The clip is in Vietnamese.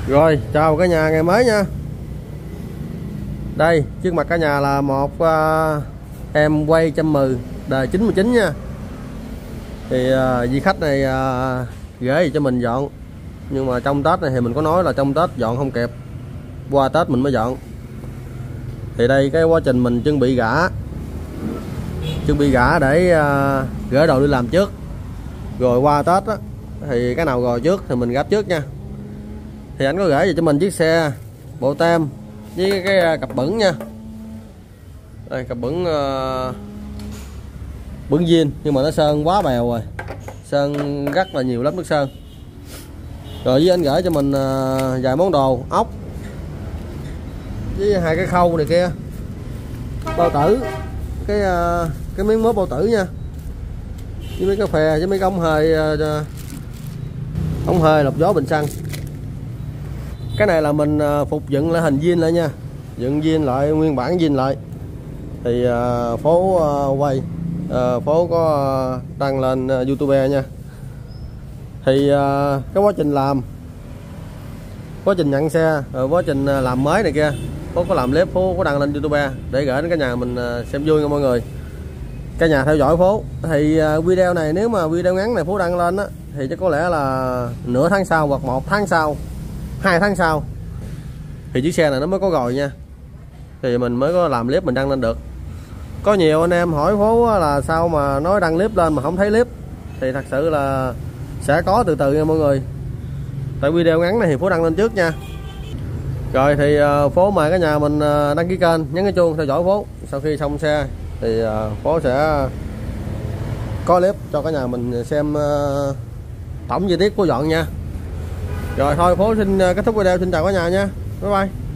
Rồi, chào cả nhà ngày mới nha. Đây, trước mặt cả nhà là một em quay 110 đời 99 nha. Thì vị khách này gửi gì cho mình dọn. Nhưng mà trong Tết này thì mình có nói là trong Tết dọn không kịp, qua Tết mình mới dọn. Thì đây cái quá trình mình chuẩn bị gã để gửi đồ đi làm trước. Rồi qua Tết á, thì cái nào rồi trước thì mình gấp trước nha. Thì anh có gửi về cho mình chiếc xe bộ tem với cái cặp bẩn nha. Đây cặp bẩn bẩn zin nhưng mà nó sơn quá bèo rồi, sơn rất là nhiều lớp nước sơn. Rồi với anh gửi cho mình vài món đồ ốc với hai cái khâu này kia, bao tử, cái miếng mốt bao tử nha, với mấy cái phè với mấy cái ống hơi lọc gió bình xăng. Cái này là mình phục dựng lại hình zin lại nha, dựng zin lại nguyên bản zin lại. Thì phố quay phố có đăng lên YouTube nha. Thì cái quá trình làm, quá trình nhận xe, rồi quá trình làm mới này kia, phố có làm clip, phố có đăng lên YouTube để gửi đến cả nhà mình xem vui nha mọi người. Cả nhà theo dõi phố. Thì video này, nếu mà video ngắn này phố đăng lên á, thì chắc có lẽ là nửa tháng sau hoặc 1 tháng sau, 2 tháng sau thì chiếc xe này nó mới có rồi nha. Thì mình mới có làm clip mình đăng lên được. Có nhiều anh em hỏi phố là sao mà nói đăng clip lên mà không thấy clip. Thì thật sự là sẽ có từ từ nha mọi người. Tại video ngắn này thì phố đăng lên trước nha. Rồi thì phố mời cả nhà mình đăng ký kênh, nhấn cái chuông theo dõi phố. Sau khi xong xe thì phố sẽ có clip cho cả nhà mình xem tổng chi tiết của dọn nha. Rồi thôi phố xin kết thúc video, xin chào cả nhà nha. Bye bye.